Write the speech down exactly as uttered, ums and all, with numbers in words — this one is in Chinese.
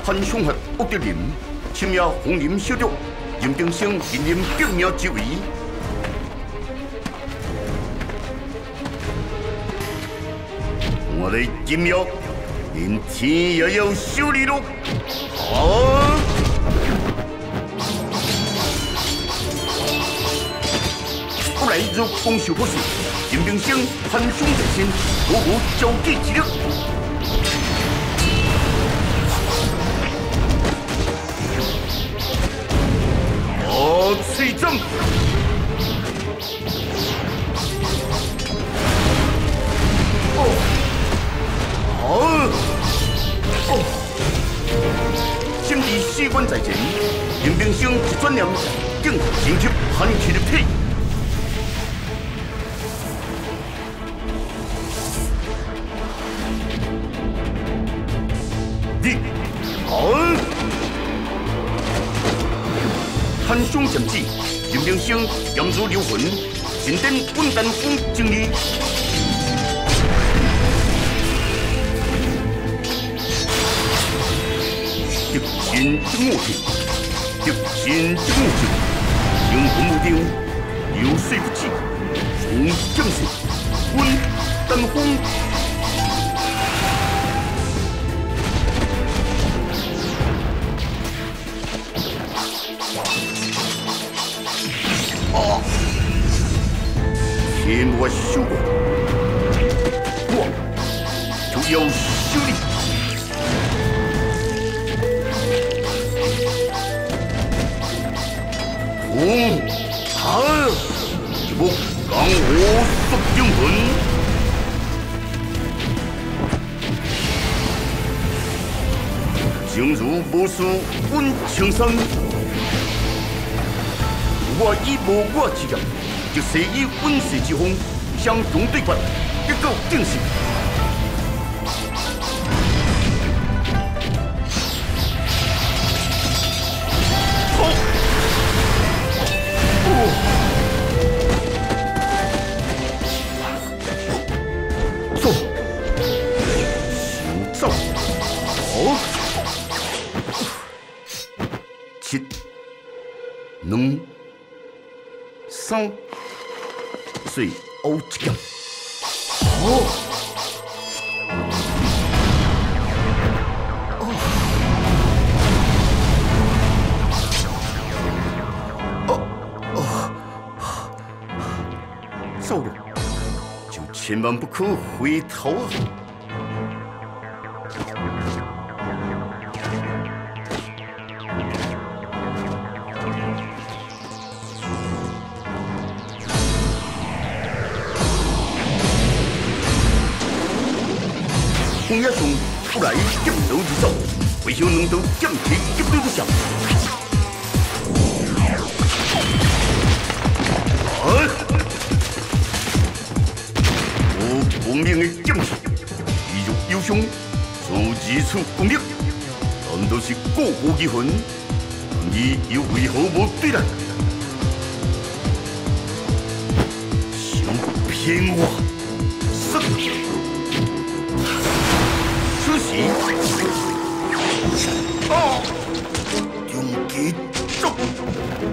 反伤害恶德林，侵压红林小筑，任定生引任革命之位。我的金庙，连天也要修理喽！啊！后来入攻守不顺，任定生反伤在身，无无交击之力。 我吹正，哦，好，哦，心地士官在前，任明生一转念，竟进入寒气入体。你，好。 寒霜渐至，任明生严如流魂，神殿稳丹风正义。敌心之恶敌，敌心之恶敌，英魂无定，流水不止，从将士，稳丹风。 啊！天我修过，我就要修理。哦，好，一部刚我速英魂。正如无事温情深。 我以无我之力，就誓以温世之风，相同对决，结果定是。好，哦，走，行走，好，七，两。 三，随后一剑，好，哦，哦，走了，就千万不可回头啊！ 红叶松出来剑头之手，为修两刀剑气击对之下。啊！我不明的剑气，意欲有伤，做二处攻略，难道是过无机魂？你又为何无对咱？想骗我？是。 此时，哦，中极足，